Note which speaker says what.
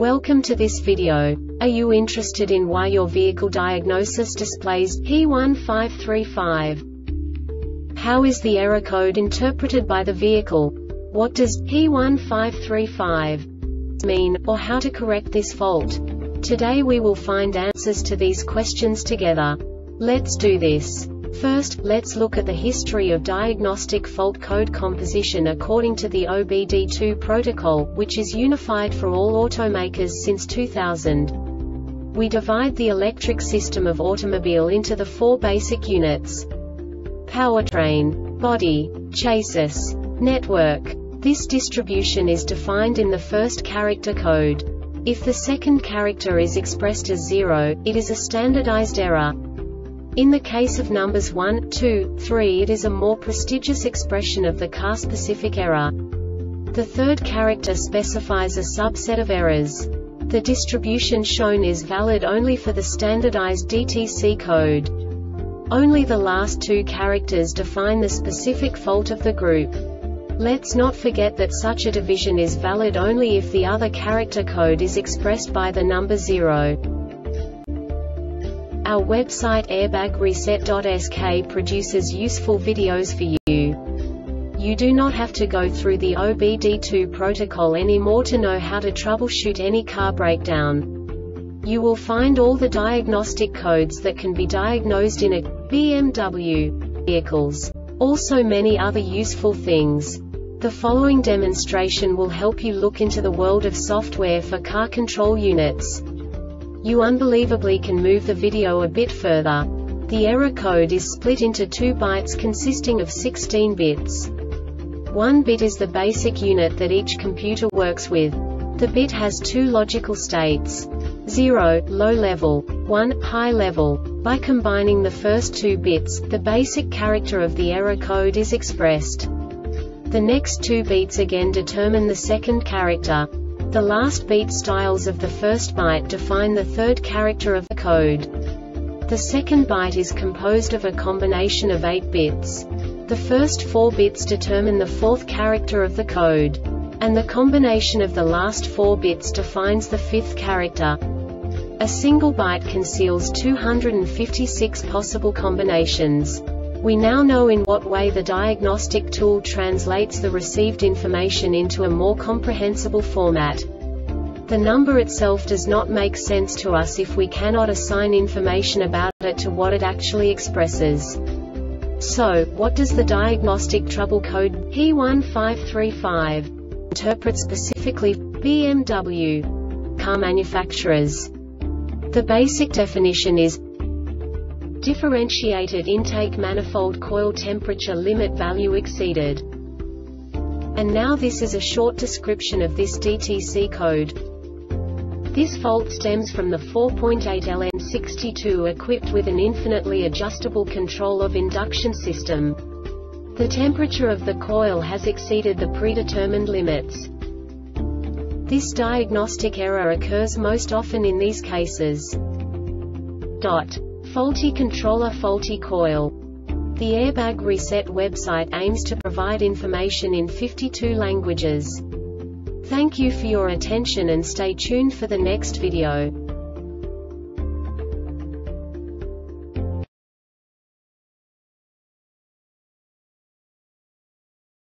Speaker 1: Welcome to this video. Are you interested in why your vehicle diagnosis displays P1535? How is the error code interpreted by the vehicle? What does P1535 mean, or how to correct this fault? Today we will find answers to these questions together. Let's do this. First, let's look at the history of diagnostic fault code composition according to the OBD2 protocol, which is unified for all automakers since 2000. We divide the electric system of automobile into the four basic units: powertrain, body, chassis, network. This distribution is defined in the first character code. If the second character is expressed as 0, it is a standardized error. In the case of numbers 1, 2, 3, it is a more prestigious expression of the car-specific error. The third character specifies a subset of errors. The distribution shown is valid only for the standardized DTC code. Only the last two characters define the specific fault of the group. Let's not forget that such a division is valid only if the other character code is expressed by the number 0. Our website airbagreset.sk produces useful videos for you. You do not have to go through the OBD2 protocol anymore to know how to troubleshoot any car breakdown. You will find all the diagnostic codes that can be diagnosed in a BMW vehicles. Also many other useful things. The following demonstration will help you look into the world of software for car control units. You unbelievably can move the video a bit further. The error code is split into 2 bytes consisting of 16 bits. 1 bit is the basic unit that each computer works with. The bit has 2 logical states: 0, low level, 1, high level. By combining the first 2 bits, the basic character of the error code is expressed. The next 2 beats again determine the second character. The last beat styles of the first byte define the third character of the code. The second byte is composed of a combination of 8 bits. The first 4 bits determine the fourth character of the code. And the combination of the last 4 bits defines the fifth character. A single byte conceals 256 possible combinations. We now know in what way the diagnostic tool translates the received information into a more comprehensible format. The number itself does not make sense to us if we cannot assign information about it to what it actually expresses. So, what does the diagnostic trouble code P1535 interpret specifically for BMW car manufacturers? The basic definition is differentiated intake manifold coil temperature limit value exceeded. And now this is a short description of this DTC code. This fault stems from the 4.8 LM62 equipped with an infinitely adjustable control of induction system. The temperature of the coil has exceeded the predetermined limits. This diagnostic error occurs most often in these cases. Faulty controller, faulty coil. The Airbag Reset website aims to provide information in 52 languages. Thank you for your attention and stay tuned for the next video.